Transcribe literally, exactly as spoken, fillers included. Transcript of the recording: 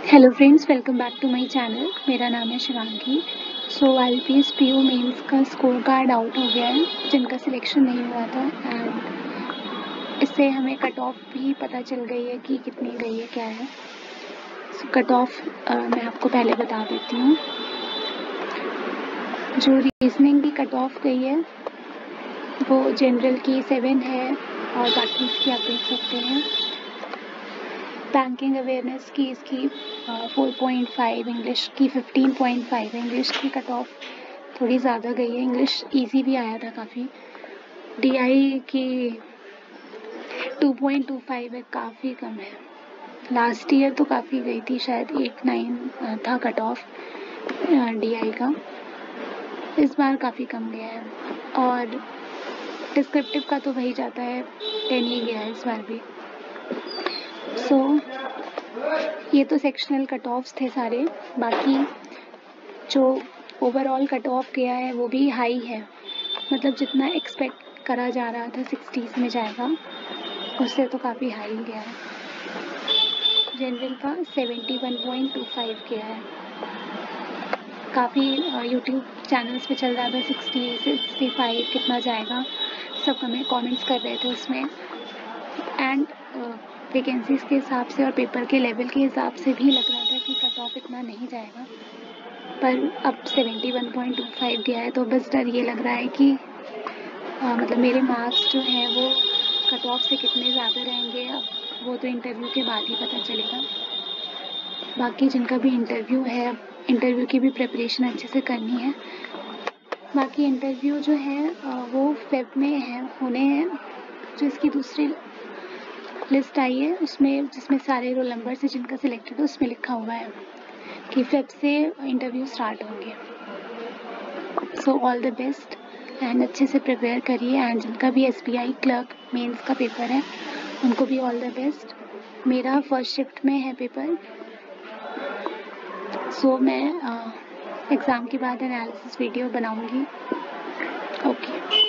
Hello friends, welcome back to my channel. मेरा नाम है Shivangi. So I P S P U mains का score card out हो गया है, जिनका सिलेक्शन नहीं हुआ था, एंड इससे हमें कट ऑफ भी पता चल गई है कि कितनी गई है, क्या है। सो कट ऑफ मैं आपको पहले बता देती हूँ। जो रीजनिंग की कट ऑफ गई है वो जनरल की सेवन है और बाकी इसकी आप देख सकते हैं। बैंकिंग अवेयरनेस की इसकी फोर पॉइंट फाइव, इंग्लिश की फिफ्टीन पॉइंट फाइव है। इंग्लिश की कट ऑफ थोड़ी ज़्यादा गई है, इंग्लिश इजी भी आया था काफ़ी। डी आई की टू पॉइंट टू फाइव है, काफ़ी कम है। लास्ट ईयर तो काफ़ी गई थी, शायद एट नाइन था कट ऑफ डी आई का। इस बार काफ़ी कम गया है, और डिस्क्रिप्टिव का तो वही जाता है, टेन ही गया है इस बार भी। सो so, ये तो सेक्शनल कट ऑफ्स थे सारे। बाकी जो ओवरऑल कट ऑफ गया है वो भी हाई है, मतलब जितना एक्सपेक्ट करा जा रहा था सिक्सटीज़ में जाएगा, उससे तो काफ़ी हाई गया है। जनरल का seventy one point two five गया है। काफ़ी यूट्यूब चैनल्स पे चल रहा था सिक्सटी सिक्सटी फाइव कितना जाएगा, सब हमें कमेंट्स कर रहे थे उसमें। एंड वैकेंसीज़ के हिसाब से और पेपर के लेवल के हिसाब से भी लग रहा था कि कट ऑफ इतना नहीं जाएगा, पर अब seventy one point two five गया है। तो बस डर ये लग रहा है कि आ, मतलब मेरे मार्क्स जो हैं वो कट ऑफ से कितने ज़्यादा रहेंगे, अब वो तो इंटरव्यू के बाद ही पता चलेगा। बाकी जिनका भी इंटरव्यू है, इंटरव्यू की भी प्रिपरेशन अच्छे से करनी है। बाकी इंटरव्यू जो है वो फेब में है, होने हैं। जो इसकी दूसरी लिस्ट आई है उसमें, जिसमें सारे रोल नंबर से जिनका सिलेक्टेड है, उसमें लिखा हुआ है कि फेब से इंटरव्यू स्टार्ट होंगे। So all the best, and अच्छे से प्रिपेयर करिए। एंड जिनका भी S B I clerk mains का पेपर है उनको भी ऑल द बेस्ट। मेरा फर्स्ट शिफ्ट में है पेपर, सो so, मैं एग्ज़ाम के बाद एनालिसिस वीडियो बनाऊंगी। Okay okay.